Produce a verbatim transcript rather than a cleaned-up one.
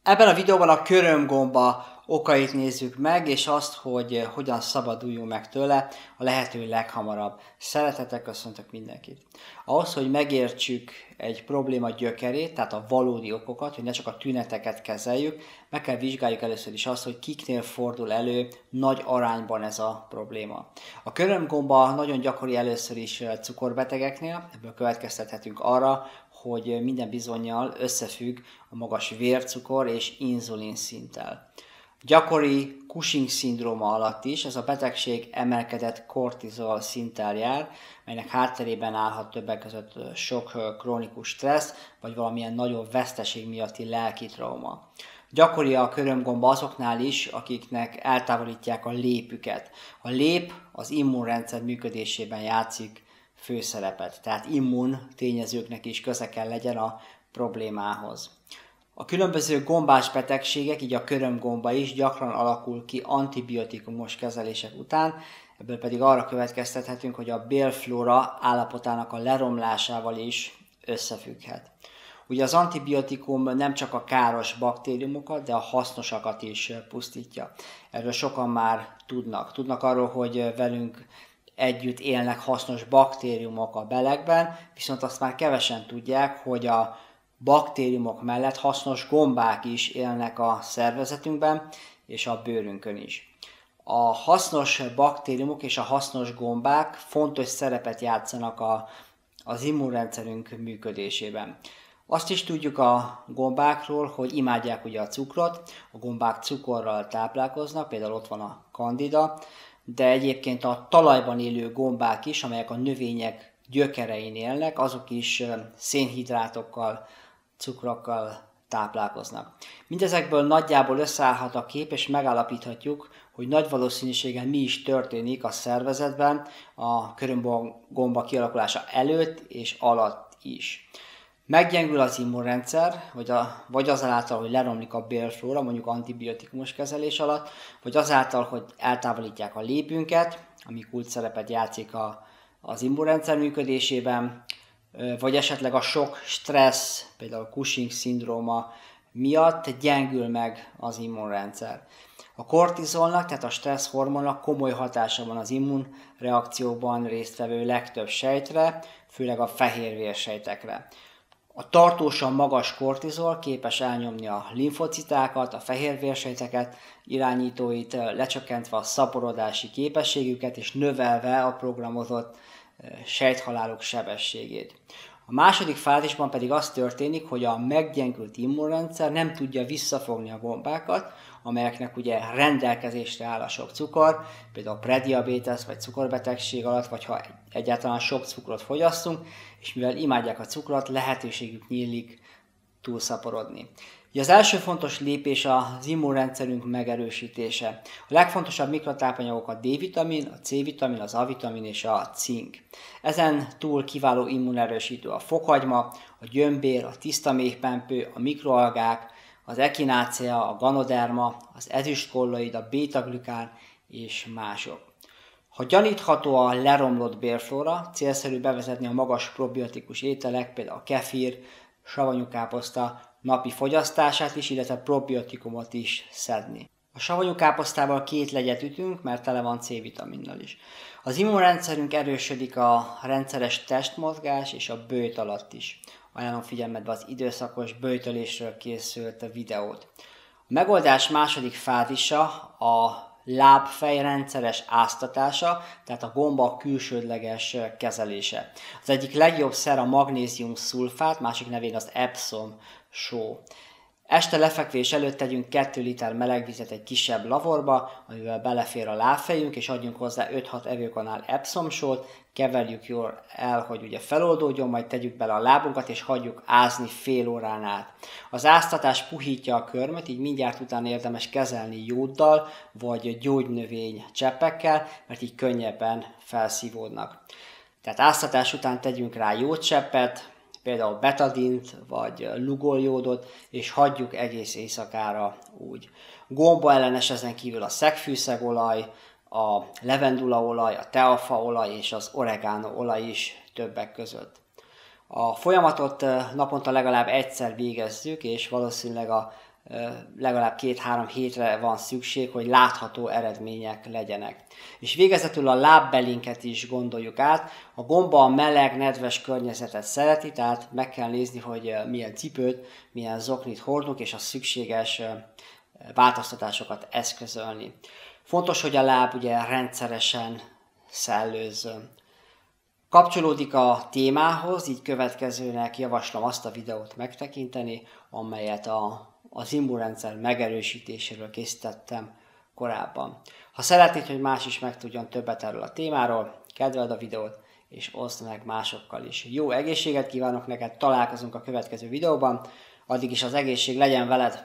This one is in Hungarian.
Ebben a videóban a körömgomba okait nézzük meg, és azt, hogy hogyan szabaduljunk meg tőle a lehető leghamarabb. Szeretettel köszöntök mindenkit. Ahhoz, hogy megértsük egy probléma gyökerét, tehát a valódi okokat, hogy ne csak a tüneteket kezeljük, meg kell vizsgáljuk először is azt, hogy kiknél fordul elő nagy arányban ez a probléma. A körömgomba nagyon gyakori először is cukorbetegeknél, ebből következtethetünk arra, hogy minden bizonnyal összefügg a magas vércukor és inzulin szinttel. Gyakori Cushing-szindróma alatt is ez a betegség emelkedett kortizol szinttel jár, melynek hátterében állhat többek között sok krónikus stressz, vagy valamilyen nagyobb veszteség miatti lelki trauma. Gyakori a körömgomba azoknál is, akiknek eltávolítják a lépüket. A lép az immunrendszer működésében játszik főszerepet, tehát immun tényezőknek is köze kell legyen a problémához. A különböző gombás betegségek, így a körömgomba is gyakran alakul ki antibiotikumos kezelések után, ebből pedig arra következtethetünk, hogy a bélflóra állapotának a leromlásával is összefügghet. Ugye az antibiotikum nem csak a káros baktériumokat, de a hasznosakat is pusztítja. Erről sokan már tudnak. Tudnak arról, hogy velünk együtt élnek hasznos baktériumok a belegben, viszont azt már kevesen tudják, hogy a baktériumok mellett hasznos gombák is élnek a szervezetünkben és a bőrünkön is. A hasznos baktériumok és a hasznos gombák fontos szerepet játszanak a, az immunrendszerünk működésében. Azt is tudjuk a gombákról, hogy imádják ugye a cukrot, a gombák cukorral táplálkoznak, például ott van a kandida, de egyébként a talajban élő gombák is, amelyek a növények gyökerein élnek, azok is szénhidrátokkal, cukrokkal táplálkoznak. Mindezekből nagyjából összeállhat a kép, és megállapíthatjuk, hogy nagy valószínűséggel mi is történik a szervezetben a körömgomba kialakulása előtt és alatt is. Meggyengül az immunrendszer, vagy, a, vagy azáltal, hogy leromlik a bélflóra, mondjuk antibiotikumos kezelés alatt, vagy azáltal, hogy eltávolítják a lépünket, ami kulcs szerepet játszik a, az immunrendszer működésében, vagy esetleg a sok stressz, például Cushing-szindróma miatt gyengül meg az immunrendszer. A kortizolnak, tehát a stressz hormonnak komoly hatása van az immunreakcióban résztvevő legtöbb sejtre, főleg a fehérvérsejtekre. A tartósan magas kortizol képes elnyomni a limfocitákat, a fehérvérsejteket, irányítóit, lecsökkentve a szaporodási képességüket és növelve a programozott sejthalálok sebességét. A második fázisban pedig az történik, hogy a meggyengült immunrendszer nem tudja visszafogni a gombákat, amelyeknek ugye rendelkezésre áll a sok cukor, például a prediabétesz vagy cukorbetegség alatt, vagy ha egyáltalán sok cukrot fogyasztunk, és mivel imádják a cukrot, lehetőségük nyílik túlszaporodni. Ugye az első fontos lépés az immunrendszerünk megerősítése. A legfontosabb mikrotápanyagok a D-vitamin, a C-vitamin, az A-vitamin és a cink. Ezen túl kiváló immunerősítő a fokhagyma, a gyömbér, a tiszta méhpempő, a mikroalgák, az ekinácea, a ganoderma, az ezüstkolloid, a bétaglükán és mások. Ha gyanítható a leromlott bélflóra, célszerű bevezetni a magas probiotikus ételek, például a kefir, savanyúkáposzta napi fogyasztását is, illetve probiotikumot is szedni. A savanyúkáposztával két legyet ütünk, mert tele van C-vitaminnal is. Az immunrendszerünk erősödik a rendszeres testmozgás és a böjt alatt is. Ajánlom figyelmetbe az időszakos böjtölésről készült videót. A megoldás második fázisa a lábfej rendszeres áztatása, tehát a gomba külsődleges kezelése. Az egyik legjobb szer a magnézium szulfát, másik nevén az Epsom só. Este lefekvés előtt tegyünk két liter meleg vizet egy kisebb lavorba, amivel belefér a lábfejünk, és adjunk hozzá öt-hat evőkanál Epsom sót, keverjük jól el, hogy ugye feloldódjon, majd tegyük bele a lábunkat, és hagyjuk ázni fél órán át. Az áztatás puhítja a körmöt, így mindjárt utána érdemes kezelni jóddal, vagy gyógynövény cseppekkel, mert így könnyebben felszívódnak. Tehát áztatás után tegyünk rá jódcseppet, például betadint vagy lugoljódot, és hagyjuk egész éjszakára úgy. Gomba ellenes ezen kívül a szegfűszegolaj, a levendulaolaj, a teafaolaj és az oregano-olaj is többek között. A folyamatot naponta legalább egyszer végezzük, és valószínűleg a legalább két-három hétre van szükség, hogy látható eredmények legyenek. És végezetül a lábbelinket is gondoljuk át. A gomba a meleg, nedves környezetet szereti, tehát meg kell nézni, hogy milyen cipőt, milyen zoknit hordunk, és a szükséges változtatásokat eszközölni. Fontos, hogy a láb ugye rendszeresen szellőzzön. Kapcsolódik a témához, így következőnek javaslom azt a videót megtekinteni, amelyet a, az immunrendszer megerősítéséről készítettem korábban. Ha szeretnéd, hogy más is megtudjon többet erről a témáról, kedveld a videót, és oszd meg másokkal is. Jó egészséget kívánok neked, találkozunk a következő videóban, addig is az egészség legyen veled!